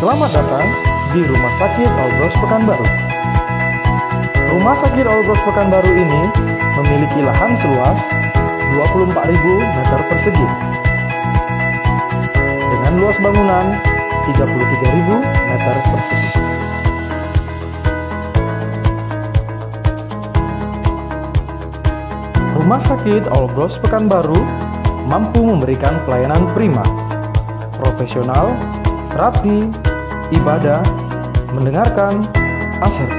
Selamat datang di Rumah Sakit All Bros Pekanbaru. Rumah Sakit All Bros Pekanbaru ini memiliki lahan seluas 24.000 meter persegi dengan luas bangunan 33.000 meter persegi. Rumah Sakit All Bros Pekanbaru mampu memberikan pelayanan prima, profesional, rapi, ibadah, mendengarkan, asertif.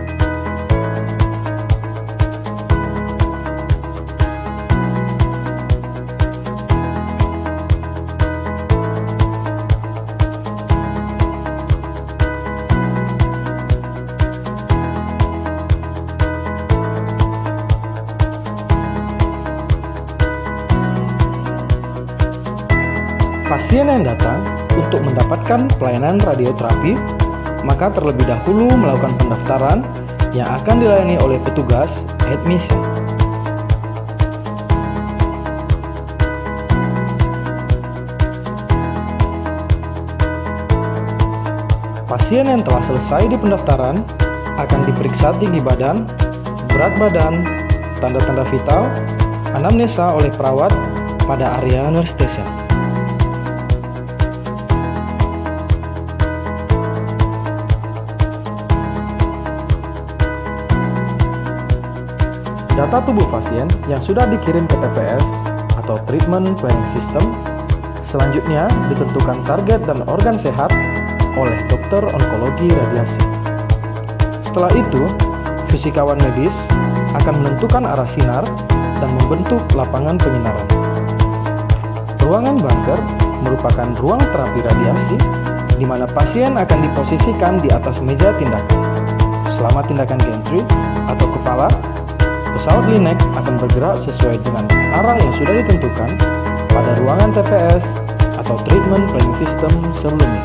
Pasien yang datang untuk mendapatkan pelayanan radioterapi, maka terlebih dahulu melakukan pendaftaran yang akan dilayani oleh petugas admission. Pasien yang telah selesai di pendaftaran akan diperiksa tinggi badan, berat badan, tanda-tanda vital, anamnesa oleh perawat pada area anesthesia. Data tubuh pasien yang sudah dikirim ke TPS atau Treatment Planning System selanjutnya ditentukan target dan organ sehat oleh dokter onkologi radiasi. Setelah itu, fisikawan medis akan menentukan arah sinar dan membentuk lapangan penyinaran. Ruangan bunker merupakan ruang terapi radiasi di mana pasien akan diposisikan di atas meja tindakan. Selama tindakan gantry atau kepala, pesawat Linac akan bergerak sesuai dengan arah yang sudah ditentukan pada ruangan TPS atau Treatment Planning System sebelumnya.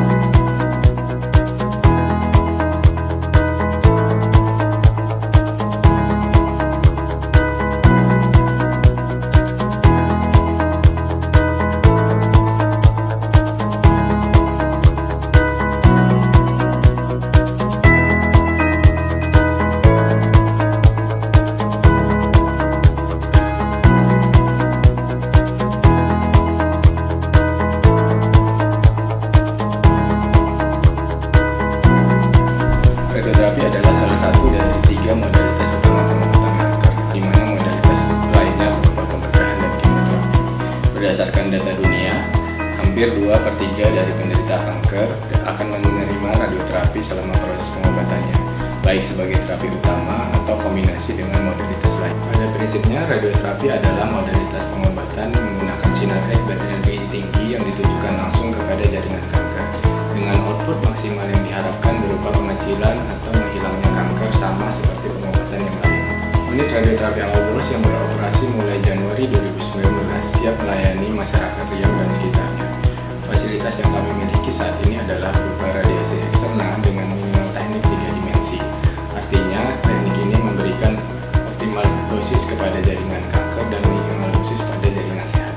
Radioterapi adalah salah satu dari 3 modalitas utama pengobatan kanker, di mana modalitas lainnya berupa pemberkahan dan kemoterapi. Berdasarkan data dunia, hampir 2/3 dari penderita kanker akan menerima radioterapi selama proses pengobatannya, baik sebagai terapi utama atau kombinasi dengan modalitas lain. Pada prinsipnya, radioterapi adalah modalitas pengobatan menggunakan sinar X berenergi tinggi yang ditujukan langsung kepada jaringan kanker, dengan output maksimal yang diharapkan berupa pengecilan atau menghilangnya kanker sama seperti pengobatan yang lain. Unit radioterapi All Bros yang beroperasi mulai Januari 2019 siap melayani masyarakat Riau dan sekitarnya. Fasilitas yang kami miliki saat ini adalah berupa radiasi eksternal dengan minimal teknik 3 dimensi. Artinya, teknik ini memberikan optimal dosis kepada jaringan kanker dan minimal dosis pada jaringan sehat.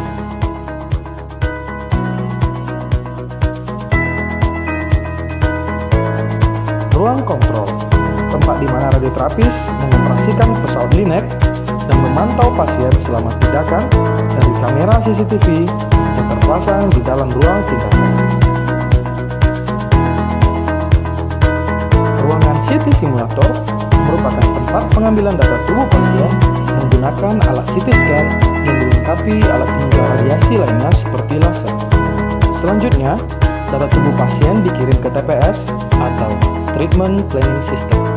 Ruang kontrol, tempat di mana radioterapis mengoperasikan pesawat Linac dan memantau pasien selama tindakan dari kamera CCTV yang terpasang di dalam ruang tindakan. Ruangan CT simulator merupakan tempat pengambilan data tubuh pasien menggunakan alat CT scan yang dilengkapi alat penunjuk radiasi lainnya seperti laser. Selanjutnya, data tubuh pasien dikirim ke TPS atau Treatment Planning System.